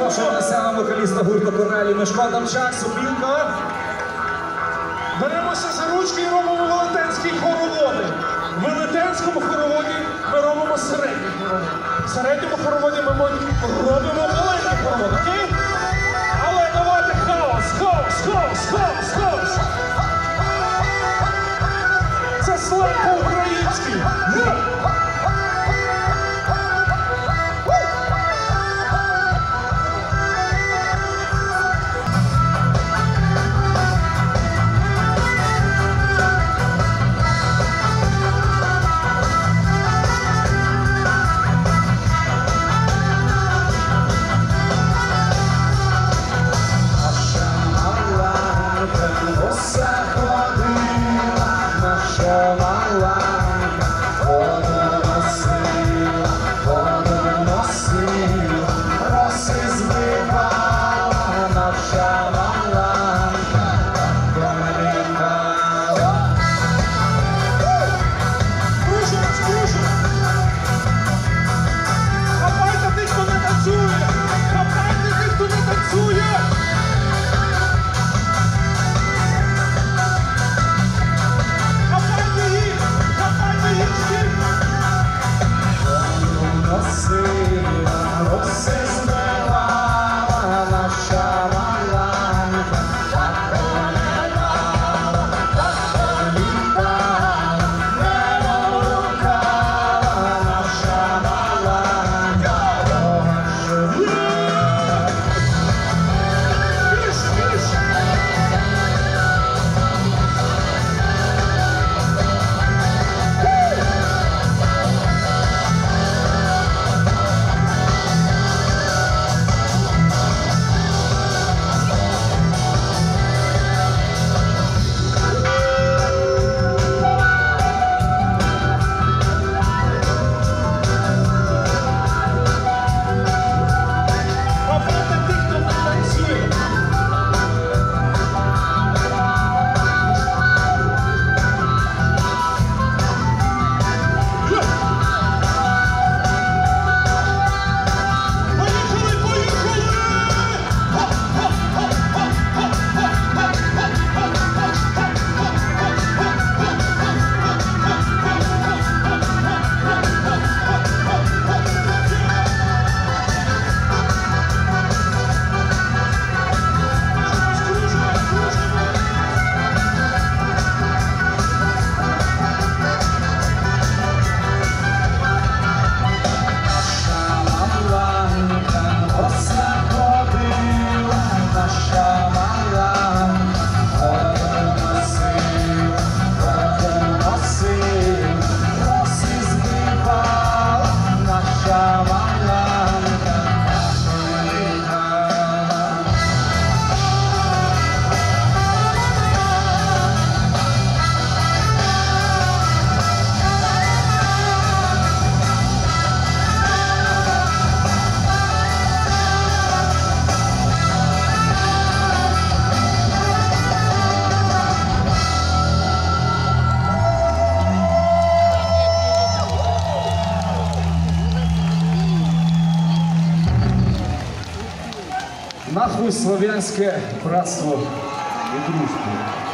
Запрошуємо на сцену вокаліста гурту «Коралі» Мишко Дамчак, Супілко. Беремося за ручки і робимо велетенські хороводи. В велетенському хороводі ми робимо середні хороводи. В середньому хороводі ми робимо маленькі хороводи. Окей? Але давайте хаос, хаос, хаос, хаос, хаос. Це сленг по-українськи. Нахуй славянське братство і дружбу.